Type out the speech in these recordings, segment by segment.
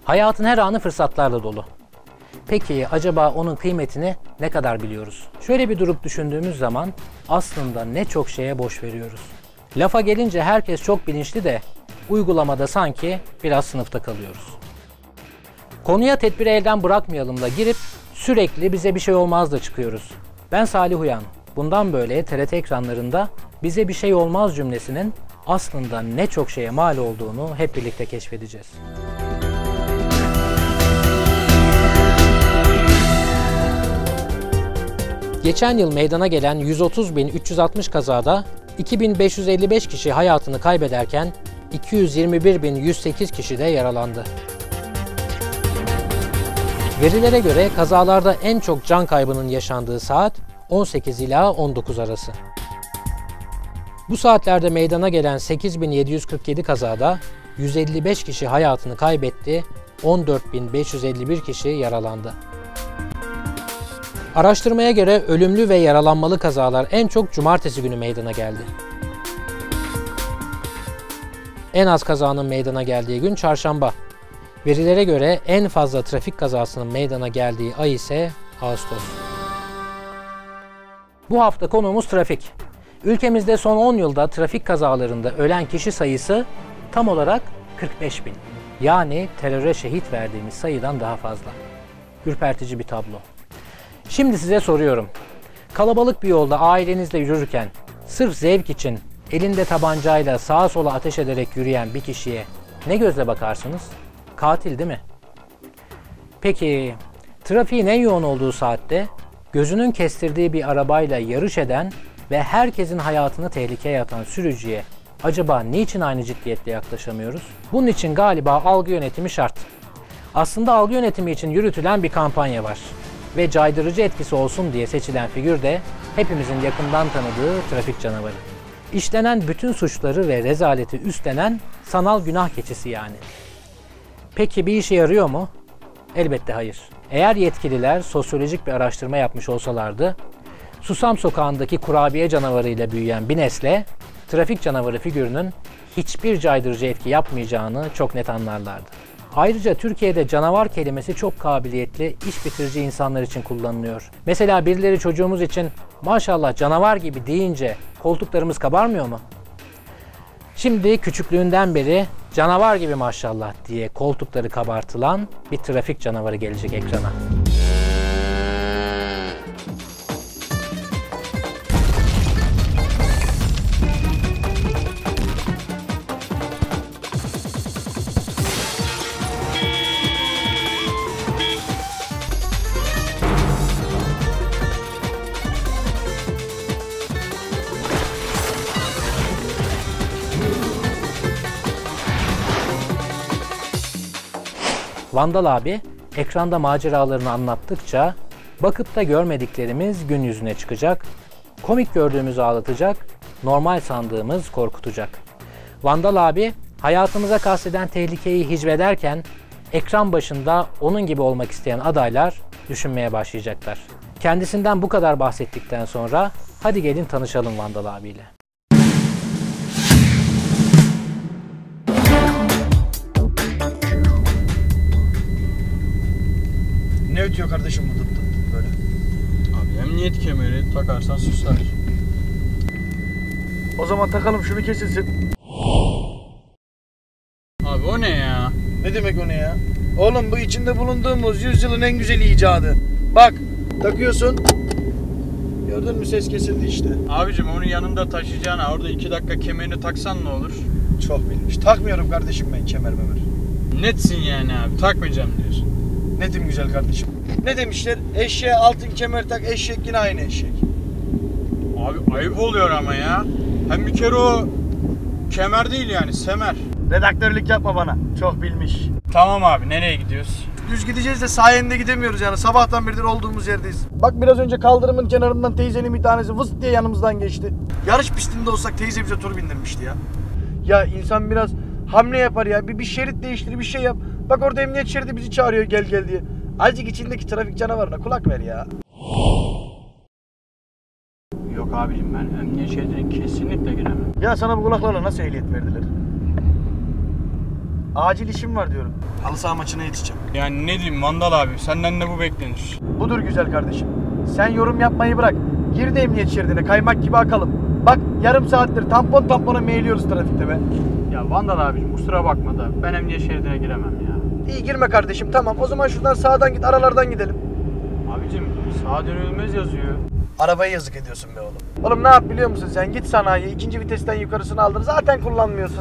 Hayatın her anı fırsatlarla dolu. Peki acaba onun kıymetini ne kadar biliyoruz? Şöyle bir durup düşündüğümüz zaman aslında ne çok şeye boş veriyoruz. Lafa gelince herkes çok bilinçli de uygulamada sanki biraz sınıfta kalıyoruz. Konuya tedbiri elden bırakmayalımla girip sürekli bize bir şey olmaz da çıkıyoruz. Ben Salih Uyan. Bundan böyle TRT ekranlarında bize bir şey olmaz cümlesinin aslında ne çok şeye mal olduğunu hep birlikte keşfedeceğiz. Geçen yıl meydana gelen 130.360 kazada 2.555 kişi hayatını kaybederken 221.108 kişi de yaralandı. Verilere göre kazalarda en çok can kaybının yaşandığı saat 18 ila 19 arası. Bu saatlerde meydana gelen 8.747 kazada 155 kişi hayatını kaybetti, 14.551 kişi yaralandı. Araştırmaya göre ölümlü ve yaralanmalı kazalar en çok cumartesi günü meydana geldi. En az kazanın meydana geldiği gün çarşamba. Verilere göre en fazla trafik kazasının meydana geldiği ay ise Ağustos. Bu hafta konuğumuz trafik. Ülkemizde son 10 yılda trafik kazalarında ölen kişi sayısı tam olarak 45.000. Yani teröre şehit verdiğimiz sayıdan daha fazla. Ürpertici bir tablo. Şimdi size soruyorum. Kalabalık bir yolda ailenizle yürürken sırf zevk için elinde tabancayla sağa sola ateş ederek yürüyen bir kişiye ne gözle bakarsınız? Katil değil mi? Peki trafiğin en yoğun olduğu saatte gözünün kestirdiği bir arabayla yarış eden ve herkesin hayatını tehlikeye atan sürücüye acaba niçin aynı ciddiyetle yaklaşamıyoruz? Bunun için galiba algı yönetimi şart. Aslında algı yönetimi için yürütülen bir kampanya var. Ve caydırıcı etkisi olsun diye seçilen figür de hepimizin yakından tanıdığı trafik canavarı. İşlenen bütün suçları ve rezaleti üstlenen sanal günah keçisi yani. Peki bir işe yarıyor mu? Elbette hayır. Eğer yetkililer sosyolojik bir araştırma yapmış olsalardı, Susam Sokağı'ndaki kurabiye canavarıyla büyüyen bir nesle, trafik canavarı figürünün hiçbir caydırıcı etki yapmayacağını çok net anlarlardı. Ayrıca Türkiye'de canavar kelimesi çok kabiliyetli, iş bitirici insanlar için kullanılıyor. Mesela birileri çocuğumuz için maşallah canavar gibi deyince koltuklarımız kabarmıyor mu? Şimdi küçüklüğünden beri canavar gibi maşallah diye koltukları kabartılan bir trafik canavarı gelecek ekrana. Vandal abi ekranda maceralarını anlattıkça bakıp da görmediklerimiz gün yüzüne çıkacak, komik gördüğümüzü ağlatacak, normal sandığımız korkutacak. Vandal abi hayatımıza kasteden tehlikeyi hicvederken ekran başında onun gibi olmak isteyen adaylar düşünmeye başlayacaklar. Kendisinden bu kadar bahsettikten sonra hadi gelin tanışalım Vandal abiyle. Ne ötüyor kardeşim bu dıt dıt böyle? Abi emniyet kemeri takarsan susar. O zaman takalım şunu kesilsin. Abi o ne ya? Ne demek o ne ya? Oğlum bu içinde bulunduğumuz yüzyılın en güzel icadı. Bak takıyorsun. Gördün mü ses kesildi işte. Abicim onu yanında taşıyacağına orada 2 dakika kemerini taksan ne olur? Çok bilmiş. Takmıyorum kardeşim ben kemer memer. Netsin yani abi takmayacağım diyorsun. Netim güzel kardeşim. Ne demişler? Eşeğe altın kemer tak, eşek yine aynı eşek. Abi ayıp oluyor ama ya. Hem bir kere o kemer değil yani semer. Redaktörlük yapma bana. Çok bilmiş. Tamam abi nereye gidiyoruz? Düz gideceğiz de sayende gidemiyoruz yani. Sabahtan beridir olduğumuz yerdeyiz. Bak biraz önce kaldırımın kenarından teyzenin bir tanesi vıs diye yanımızdan geçti. Yarış pistinde olsak teyze bize tur bindirmişti ya. Ya insan biraz hamle yapar ya. Bir şerit değiştir, bir şey yap. Bak orada emniyet şeridi bizi çağırıyor gel gel diye. Azıcık içindeki trafik canavarına kulak ver ya. Yok abicim ben emniyet şeridine kesinlikle giremem. Ya sana bu kulaklarla nasıl ehliyet verdiler? Acil işim var diyorum. Halı saha maçına yetişeceğim. Yani ne diyeyim Vandal abi, senden de bu beklenir. Budur güzel kardeşim. Sen yorum yapmayı bırak. Gir de emniyet şeridine, kaymak gibi akalım. Bak yarım saattir tampona meyliyoruz trafikte be. Ya Vandal abicim kusura bakma da ben emniyet şeridine giremem ya. İyi girme kardeşim, tamam. O zaman şuradan sağdan git, aralardan gidelim. Abicim sağa dönülmez yazıyor. Arabaya yazık ediyorsun be oğlum. Oğlum ne yap biliyor musun sen? Git sanayiye, ikinci vitesten yukarısını aldır. Zaten kullanmıyorsun.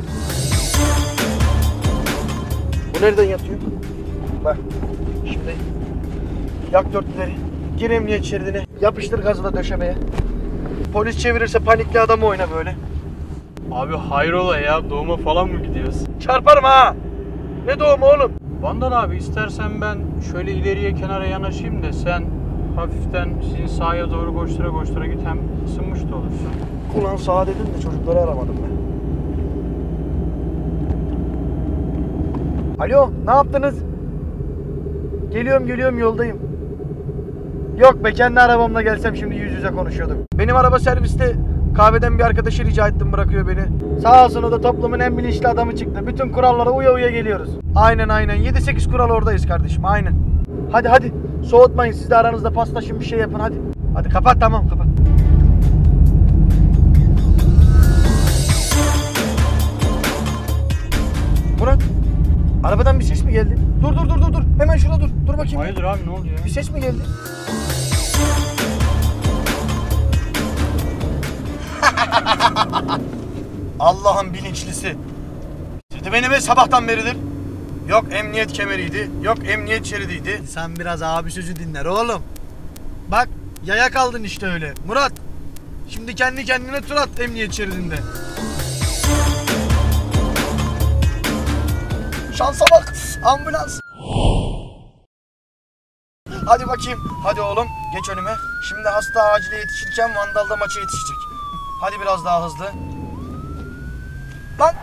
Bu nereden yatıyor? Bak. Şimdi. Yak dörtleri. Gir emniyet şeridine. Yapıştır gazı da döşemeye. Polis çevirirse panikli adamı oyna böyle. Abi hayrola ya, doğuma falan mı gidiyoruz? Çarparım ha. Ne doğumu oğlum? Vandal abi istersen ben şöyle ileriye kenara yanaşayım da sen hafiften sizin sağa doğru koştura koştura git, hem ısınmış da olursun. Ulan sağa dedim de çocukları aramadım ben. Alo, ne yaptınız? Geliyorum yoldayım. Yok be, kendi arabamla gelsem şimdi yüz yüze konuşuyorduk. Benim araba serviste, kahveden bir arkadaşı rica ettim, bırakıyor beni. Sağ olsun, o da toplumun en bilinçli adamı çıktı. Bütün kurallara uya uya geliyoruz. Aynen 7-8 kural oradayız kardeşim, aynen. Hadi soğutmayın, siz de aranızda paslaşın, bir şey yapın hadi. Hadi kapat, tamam kapat. Murat, arabadan bir ses mi geldi? Dur. Hemen şurada dur. Dur bakayım. Hayırdır abi, ne oluyor? Bir ses mi geldi? Allah'ın bilinçlisi. Siz beni be sabahtan beridir. Yok emniyet kemeriydi, yok emniyet şeridiydi. Sen biraz abi sözü dinler oğlum. Bak yaya kaldın işte öyle. Murat, şimdi kendi kendine tur at emniyet şeridinde. Şansa bak, ambulans. Hadi bakayım, hadi oğlum geç önüme. Şimdi hasta acile yetişirken Vandal da maça yetişecek. Hadi biraz daha hızlı. Lan.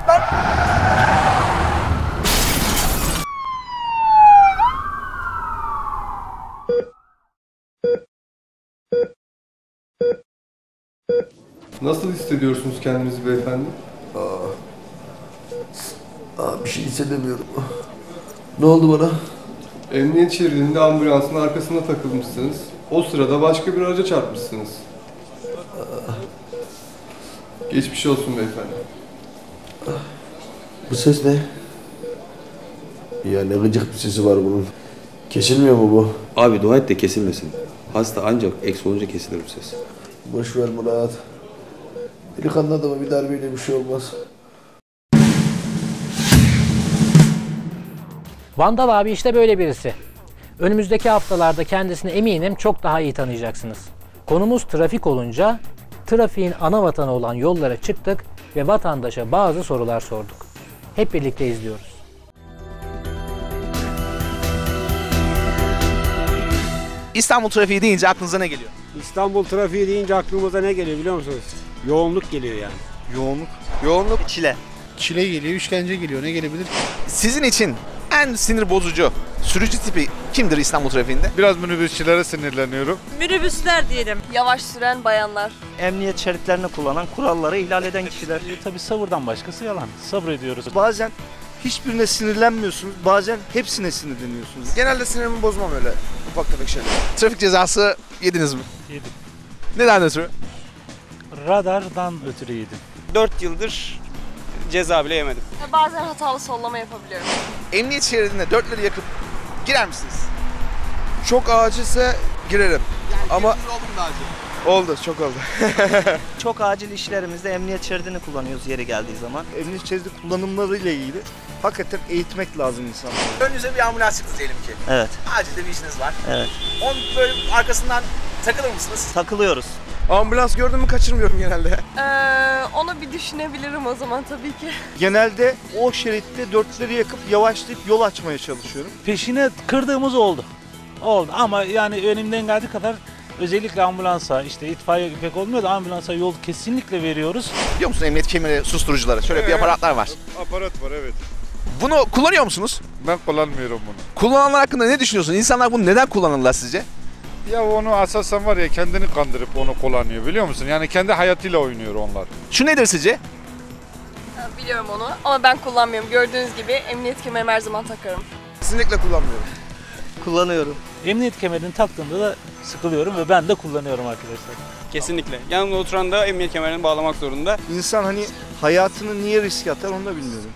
Nasıl hissediyorsunuz kendinizi beyefendi? Bir şey hissedemiyorum. Ne oldu bana? Emniyet şeridinde ambulansın arkasına takılmışsınız. O sırada başka bir araca çarpmışsınız. Geçmiş olsun beyefendi. Bu ses ne? Ya ne gıcık bir sesi var bunun. Kesilmiyor mu bu? Abi dua et de kesilmesin. Hasta ancak eksi olunca kesilir bu ses. Boş ver Murat. Delikanlı adama bir darbeyle bir şey olmaz. Vandal abi işte böyle birisi. Önümüzdeki haftalarda kendisini eminim çok daha iyi tanıyacaksınız. Konumuz trafik olunca trafiğin ana vatanı olan yollara çıktık ve vatandaşa bazı sorular sorduk. Hep birlikte izliyoruz. İstanbul trafiği deyince aklınıza ne geliyor? İstanbul trafiği deyince aklımıza ne geliyor biliyor musunuz? Yoğunluk geliyor yani. Yoğunluk, çile. Çile geliyor, işkence geliyor. Ne gelebilir? Sizin için en sinir bozucu sürücü tipi kimdir İstanbul trafiğinde? Biraz minibüsçülere sinirleniyorum. Minibüsler diyelim. Yavaş süren bayanlar. Emniyet şeritlerini kullanan, kuralları ihlal eden kişiler. Tabii sabırdan başkası yalan. Sabrediyoruz. Bazen hiçbirine sinirlenmiyorsunuz, bazen hepsine sinirleniyorsunuz. Genelde sinirimi bozmam öyle ufak tefek şeyler. Trafik cezası yediniz mi? Yedim. Neden ötürü? Radardan ötürü yedim. 4 yıldır ceza bile yemedim. Bazen hatalı sollama yapabiliyorum. Emniyet şeridinde dörtleri yakıp girer misiniz? Çok acilse girerim. Ama oldu mu daha önce? Oldu, çok oldu. Çok acil işlerimizde emniyet şeridini kullanıyoruz yeri geldiği zaman. Emniyet şeridi kullanımlarıyla ilgili hakikaten eğitmek lazım insanlara. Önünüze bir ambulans çıktı diyelim ki. Evet. Acilde bir işiniz var. Evet. Onun böyle arkasından takılır mısınız? Takılıyoruz. Ambulans gördüm mü kaçırmıyorum genelde. Onu bir düşünebilirim o zaman tabii ki. Genelde o şeritte dörtleri yakıp yavaşlayıp yol açmaya çalışıyorum. Peşine kırdığımız oldu. Oldu ama yani önümden geldiği kadar özellikle ambulansa, işte itfaiye pek olmuyor da ambulansa yol kesinlikle veriyoruz. Biliyor musun emniyet kemeri susturucuları? Şöyle bir aparatlar var. Aparat var, evet. Bunu kullanıyor musunuz? Ben kullanmıyorum bunu. Kullananlar hakkında ne düşünüyorsun? İnsanlar bunu neden kullanırlar sizce? Ya onu asasen var ya, kendini kandırıp onu kullanıyor, biliyor musun? Yani kendi hayatıyla oynuyor onlar. Şu nedir sizce? Biliyorum onu ama ben kullanmıyorum. Gördüğünüz gibi emniyet kemerimi her zaman takarım. Kesinlikle kullanmıyorum. Kullanıyorum. Emniyet kemerini taktığımda da sıkılıyorum ve ben de kullanıyorum arkadaşlar. Kesinlikle. Yanımda oturan da emniyet kemerini bağlamak zorunda. İnsan hani hayatını niye riske atar onu da bilmiyorum.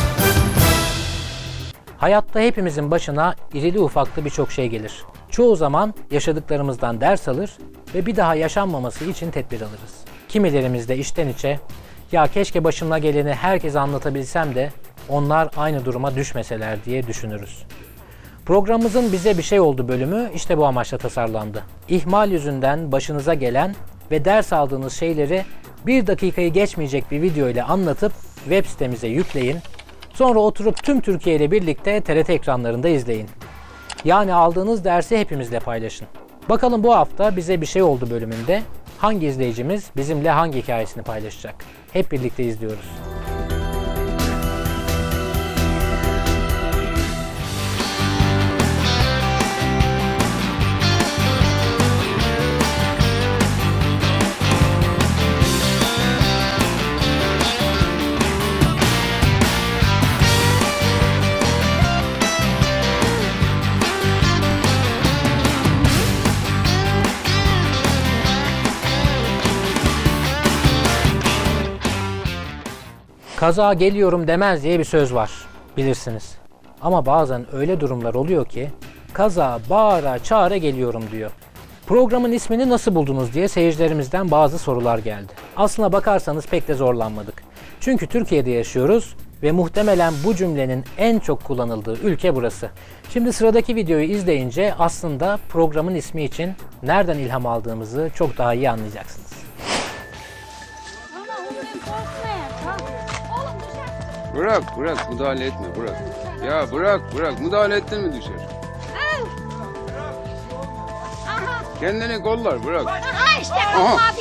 Hayatta hepimizin başına irili ufaklı birçok şey gelir. Çoğu zaman yaşadıklarımızdan ders alır ve bir daha yaşanmaması için tedbir alırız. Kimilerimiz de içten içe, ya keşke başıma geleni herkese anlatabilsem de onlar aynı duruma düşmeseler diye düşünürüz. Programımızın Bize Bir Şey Oldu bölümü işte bu amaçla tasarlandı. İhmal yüzünden başınıza gelen ve ders aldığınız şeyleri 1 dakikayı geçmeyecek bir video ile anlatıp web sitemize yükleyin. Sonra oturup tüm Türkiye ile birlikte TRT ekranlarında izleyin. Yani aldığınız dersi hepimizle paylaşın. Bakalım bu hafta Bize Bir Şey Oldu bölümünde hangi izleyicimiz bizimle hangi hikayesini paylaşacak? Hep birlikte izliyoruz. Kaza geliyorum demez diye bir söz var, bilirsiniz. Ama bazen öyle durumlar oluyor ki kaza bağıra çağıra geliyorum diyor. Programın ismini nasıl buldunuz diye seyircilerimizden bazı sorular geldi. Aslına bakarsanız pek de zorlanmadık. Çünkü Türkiye'de yaşıyoruz ve muhtemelen bu cümlenin en çok kullanıldığı ülke burası. Şimdi sıradaki videoyu izleyince aslında programın ismi için nereden ilham aldığımızı çok daha iyi anlayacaksınız. Bırak müdahale etme bırak. Ya bırak müdahale ettin mi düşer. Kendini kollar bırak. Aha işte abi.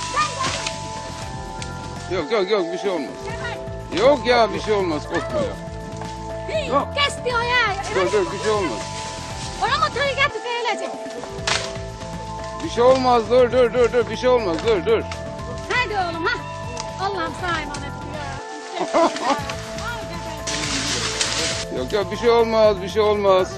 Yok bir şey olmaz. Yok ya bir şey olmaz korkma ya. Yok. Kes diyor ya. Dur bir şey olmaz. Ona motoru getir gelecek. Bir şey olmaz dur bir şey olmaz dur. Hadi oğlum ha. Allah'ım sana emanet ya. Yok bir şey olmaz.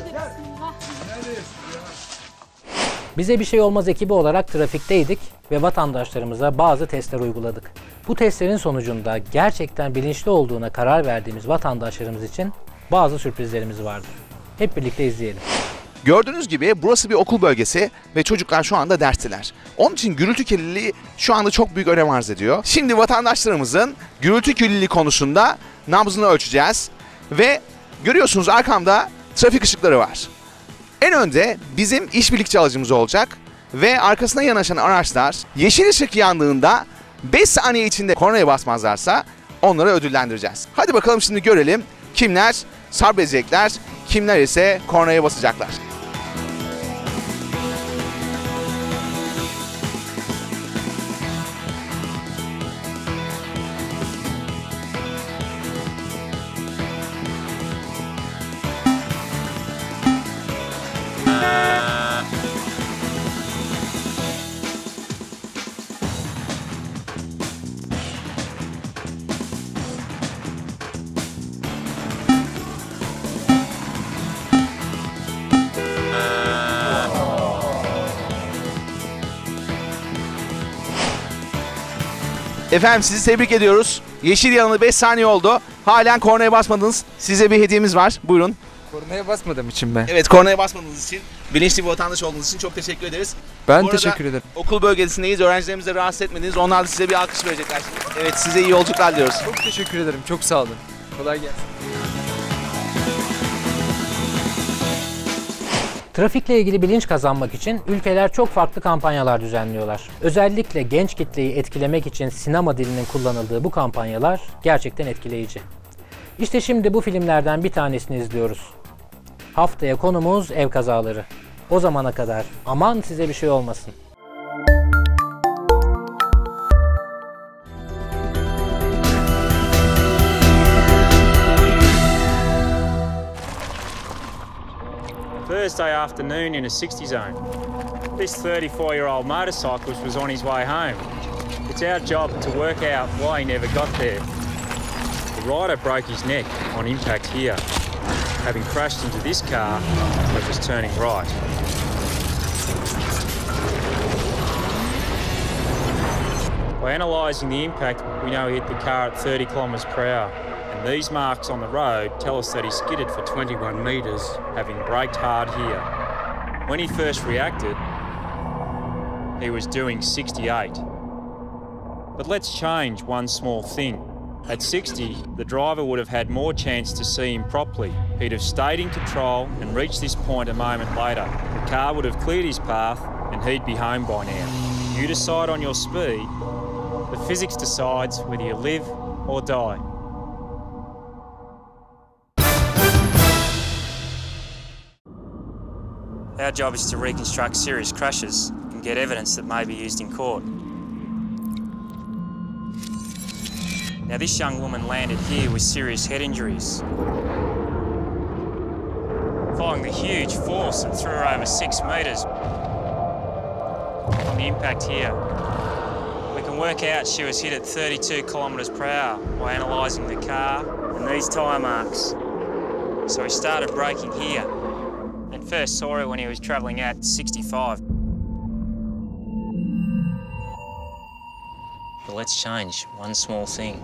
Bize Bir Şey Olmaz ekibi olarak trafikteydik ve vatandaşlarımıza bazı testler uyguladık. Bu testlerin sonucunda gerçekten bilinçli olduğuna karar verdiğimiz vatandaşlarımız için bazı sürprizlerimiz vardı. Hep birlikte izleyelim. Gördüğünüz gibi burası bir okul bölgesi ve çocuklar şu anda dersteler. Onun için gürültü kirliliği şu anda çok büyük önem arz ediyor. Şimdi vatandaşlarımızın gürültü kirliliği konusunda nabzını ölçeceğiz. Ve görüyorsunuz arkamda trafik ışıkları var. En önde bizim işbirlikçi aracımız olacak ve arkasına yanaşan araçlar yeşil ışık yandığında 5 saniye içinde kornaya basmazlarsa onları ödüllendireceğiz. Hadi bakalım şimdi görelim kimler sabredecekler, kimler ise kornaya basacaklar. Efendim sizi tebrik ediyoruz. Yeşil yanılı 5 saniye oldu. Halen kornaya basmadınız. Size bir hediyemiz var. Buyurun. Kornaya basmadığım için ben. Evet kornaya basmadığınız için, bilinçli bir vatandaş olduğunuz için çok teşekkür ederiz. Ben teşekkür ederim. Okul bölgesindeyiz. Öğrencilerimizi de rahatsız etmediniz. Onlar da size bir alkış verecekler şimdi. Evet size iyi yolculuklar diliyoruz. Çok teşekkür ederim. Çok sağ olun. Kolay gelsin. Trafikle ilgili bilinç kazanmak için ülkeler çok farklı kampanyalar düzenliyorlar. Özellikle genç kitleyi etkilemek için sinema dilinin kullanıldığı bu kampanyalar gerçekten etkileyici. İşte şimdi bu filmlerden bir tanesini izliyoruz. Haftaya konumuz ev kazaları. O zamana kadar aman size bir şey olmasın. Thursday afternoon in a 60 zone. This 34-year-old motorcyclist was on his way home. It's our job to work out why he never got there. The rider broke his neck on impact here, having crashed into this car that was turning right. By analysing the impact, we know he hit the car at 30 kilometres per hour. And these marks on the road tell us that he skidded for 21 metres, having braked hard here. When he first reacted, he was doing 68. But let's change one small thing. At 60, the driver would have had more chance to see him properly. He'd have stayed in control and reached this point a moment later. The car would have cleared his path and he'd be home by now. You decide on your speed. The physics decides whether you live or die. Our job is to reconstruct serious crashes and get evidence that may be used in court. Now, this young woman landed here with serious head injuries. Following the huge force that threw her over 6 metres on the impact here, we can work out she was hit at 32 kilometres per hour by analysing the car and these tyre marks. So he started braking here and first saw her when he was travelling at 65. But let's change one small thing.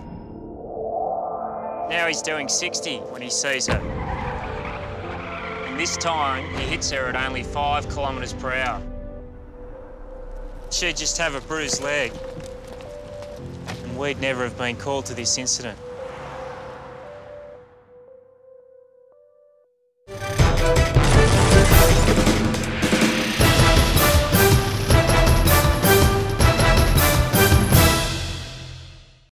Now he's doing 60 when he sees her. And this time he hits her at only 5 kilometres per hour. She'd just have a bruised leg. And we'd never have been called to this incident.